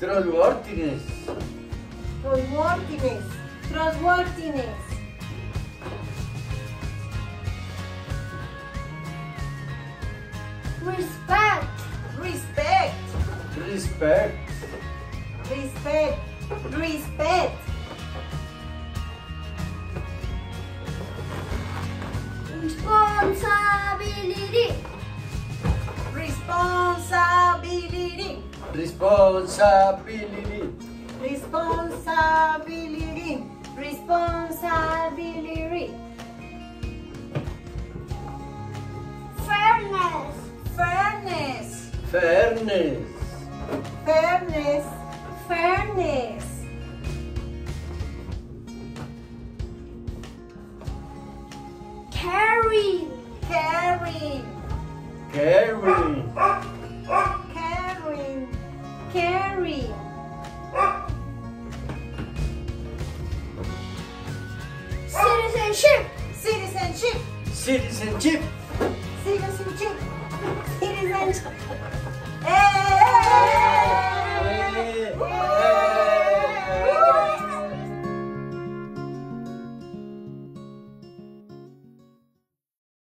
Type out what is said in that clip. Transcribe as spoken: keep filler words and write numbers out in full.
Trustworthiness. Trustworthiness. Trustworthiness. Respect. Respect. Respect. Respect. Respect. Responsibility. Responsibility. Responsibility. Responsibility. Responsibility. Fairness. Fairness. Fairness. Fairness. Fairness. Caring. Caring. Caring. Caring. Caring. Citizenship. Citizenship. Citizenship. Citizenship. Citizenship.